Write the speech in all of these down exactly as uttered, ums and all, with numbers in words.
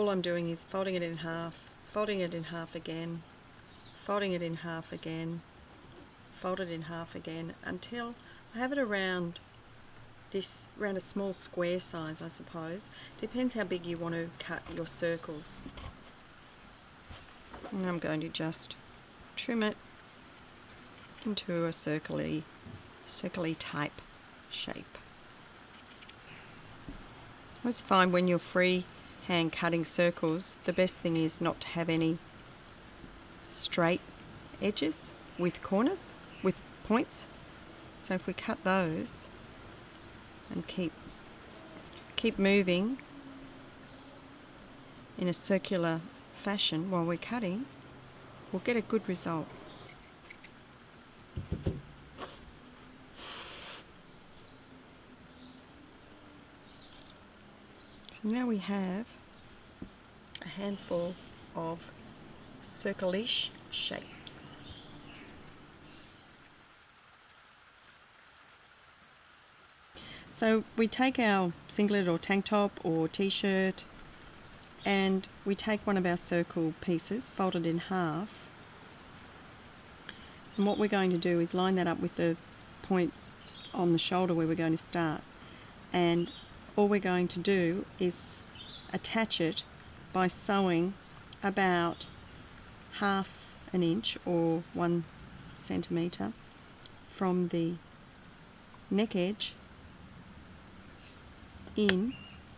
all I'm doing is folding it in half, folding it in half again, folding it in half again, fold it in half again, until I have it around this, around a small square size, I suppose. Depends how big you want to cut your circles. And I'm going to just trim it into a circly, circly type shape. I always find when you're free hand cutting circles, the best thing is not to have any straight edges with corners, with points. So if we cut those and keep keep moving in a circular fashion while we're cutting, we'll get a good result. So now we have a handful of circle-ish shapes. So we take our singlet or tank top or t-shirt and we take one of our circle pieces, fold it in half, and what we're going to do is line that up with the point on the shoulder where we're going to start, and all we're going to do is attach it by sewing about half an inch or one centimetre from the neck edge in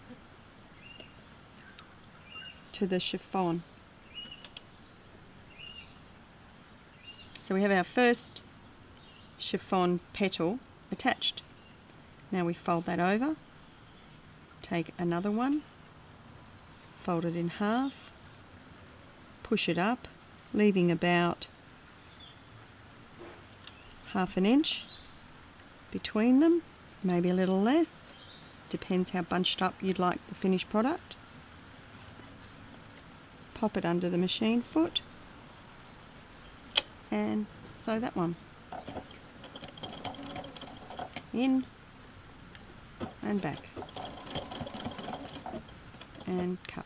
to the chiffon. So we have our first chiffon petal attached. Now we fold that over, take another one, fold it in half, push it up, leaving about half an inch between them, maybe a little less, depends how bunched up you'd like the finished product. Pop it under the machine foot and sew that one in and back and cut.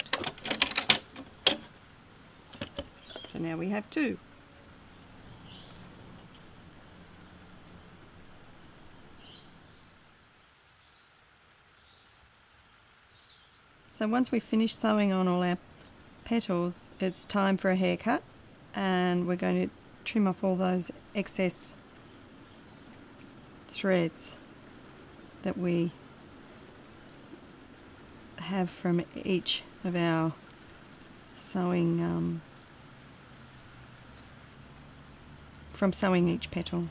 So now we have two. So once we've finished sewing on all our petals, it's time for a haircut, and we're going to trim off all those excess threads that we have from each of our sewing um, from sewing each petal.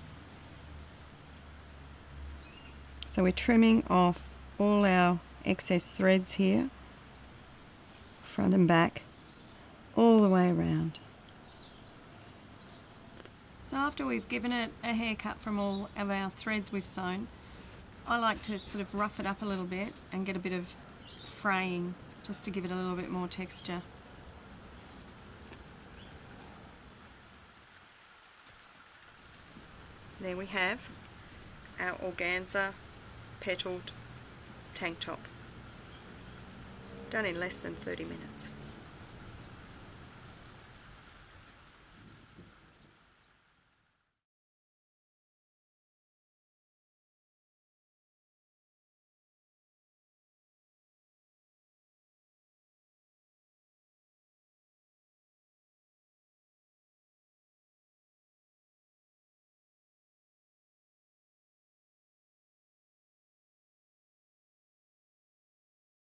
So we're trimming off all our excess threads here, front and back, all the way around. So after we've given it a haircut from all of our threads we've sewn, I like to sort of rough it up a little bit and get a bit of fraying just to give it a little bit more texture. There we have our organza petaled tank top, done in less than thirty minutes.